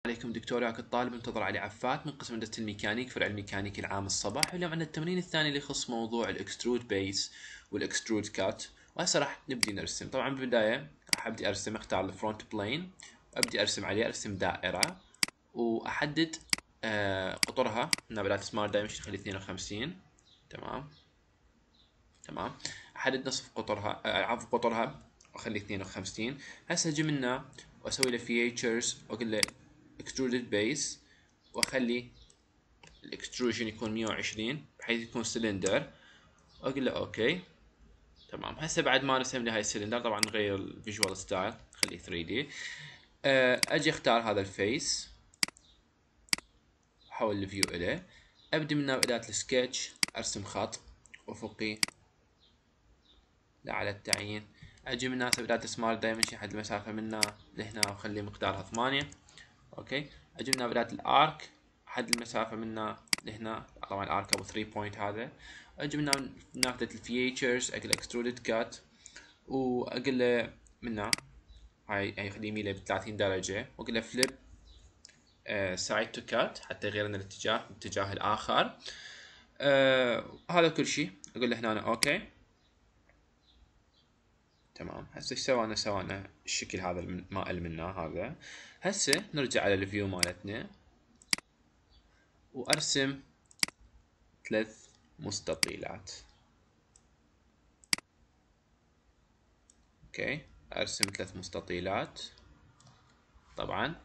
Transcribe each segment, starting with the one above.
عليكم دكتور ياك الطالب منتظر علي عفات من قسم هندسة الميكانيك فرع الميكانيك العام الصباح. واليوم عندنا التمرين الثاني اللي يخص موضوع الاكسترود بيس والاكسترود كات. وهسه راح نبدي نرسم. طبعا بالبداية راح ابدي ارسم، اختار الفرونت بلين وابدي ارسم عليه، ارسم دائرة واحدد قطرها من بداية سمارت دايمنشن خلي 52. تمام. احدد نصف قطرها، عفوا قطرها واخلي 52. هسه اجي منه واسوي له فيتشرز واقول له extruded base واخلي الاكستروجن يكون 120 بحيث يكون سلندر، واقول له اوكي. تمام. هسه بعد ما رسم لي هاي السلندر طبعا نغير الفيجوال ستايل خليه 3D. اجي اختار هذا الفيس، احول الفيو اليه، ابدي منه باداة السكتش، ارسم خط افقي على التعيين. اجي من هسه بداية سمارت دايمنشن حد المسافة منا لهنا واخلي مقدارها 8. اوكي. اجي من بداية الارك حد المسافة منا لهنا، طبعا الارك ابو 3 بوينت هذا. اجي من ناحية الفيتشرز اقول اكسترودد كات واقول له منا هاي خليه يميله ب 30 درجة واقول له فليب سايد تو كات حتى يغير لنا الاتجاه الاخر. هذا كل شيء. اقول له هنا اوكي. تمام. هسه ايش سوينا الشكل هذا ما المناه هذا. هسه نرجع على الفيو مالتنا وارسم 3 مستطيلات. اوكي. ارسم 3 مستطيلات. طبعا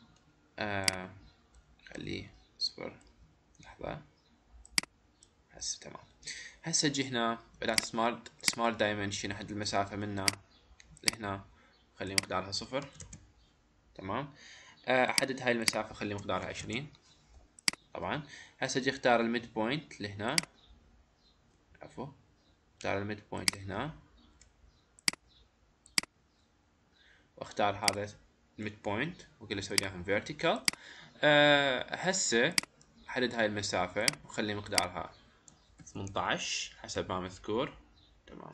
خليه صفر لحظة. هسه تمام. هسه اجي هنا بدأت سمارت دايمنشن احد المسافة منا لهنا خلي مقدارها صفر. تمام. احدد هاي المسافة خلي مقدارها 20. طبعا هسه اجي اختار الميد بوينت لهنا، عفوا اختار الميد بوينت لهنا واختار هذا الميد بوينت واقول له سوي اياهم فيرتيكال. هسه احدد هاي المسافة وخلي مقدارها 18 حسب ما مذكور. تمام.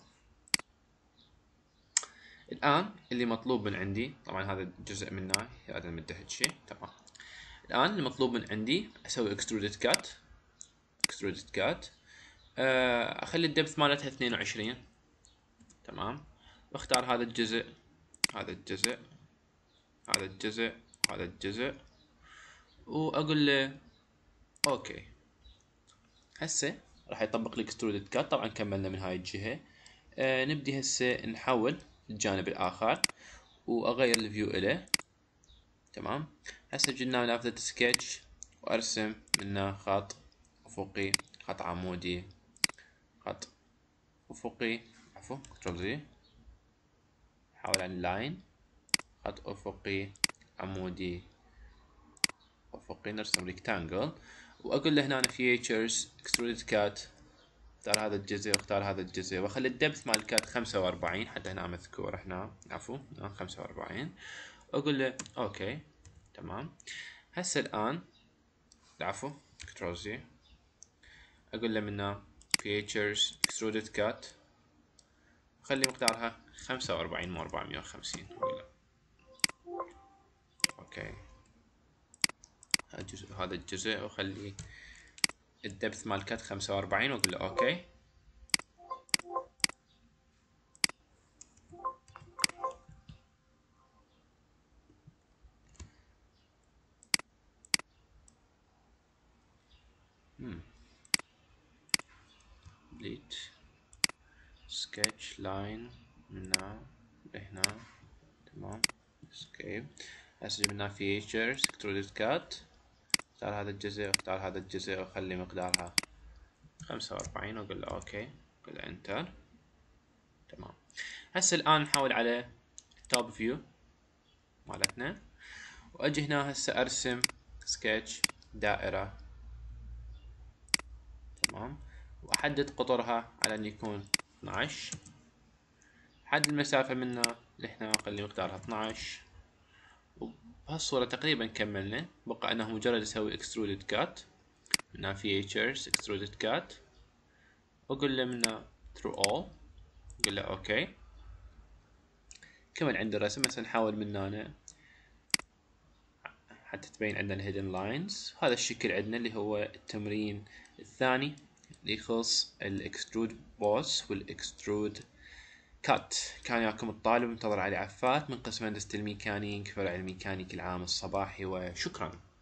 الآن اللي مطلوب من عندي، طبعا هذا جزء منه هذا المدة شيء. تمام. الآن المطلوب من عندي أسوي extruded cut. أخلي الدبث مالتها 22. تمام. واختار هذا الجزء هذا الجزء هذا الجزء هذا الجزء وأقول له أوكي. هسه راح يطبق لي extruded cut. طبعا كملنا من هاي الجهة. نبدي هسه نحول الجانب الآخر وأغير الفيو إليه. تمام. هسه جينا نافذة سكتش وأرسم منه خط أفقي، خط عمودي، خط أفقي، عفوا كنترول زي، حاول عن اللاين، خط أفقي عمودي أفقي، نرسم ريكتانجل وأقول له هنا فيتشرز اكسترودد كات، اختار هذا الجزء واختار هذا الجزء واخلي الدبث مال الكات 45 حتى هنا مذكور هنا، عفوا 45. واقول له اوكي. تمام. هسه الان العفو كنترول زي، اقول له منه features extruded cut خلي مقدارها 45 مو 450. اقول له اوكي. هذا الجزء واخلي الدبث مال الكات 45 واقول له اوكي. delete sketch line من هنا لهنا. تمام. اسكيب. هسه جبنا features extruded cut، اختار هذا الجزء واختار هذا الجزء واخلي مقدارها 45 واقول له اوكي، اقول له انتر. تمام. هسه الان نحول على توب فيو مالتنا واجي هنا هسه ارسم سكتش دائرة. تمام. واحدد قطرها على ان يكون 12. حد المسافة منها لهنا اخلي مقدارها 12. وبهالصورة تقريبا كملنا، بقى انه مجرد اسوي extruded cut منها features extruded cut واقول له منها through all، اقول له اوكي. كمل عند الرسم. هسه نحاول من هنا حتى تبين عندنا الهيدن لاينز. هذا الشكل عندنا اللي هو التمرين الثاني اللي يخص الاكسترود بوس والاكسترود كات. كان ياكم الطالب منتظر علي عفات من قسم هندسة الميكانيك فرع الميكانيك العام الصباحي، وشكرا.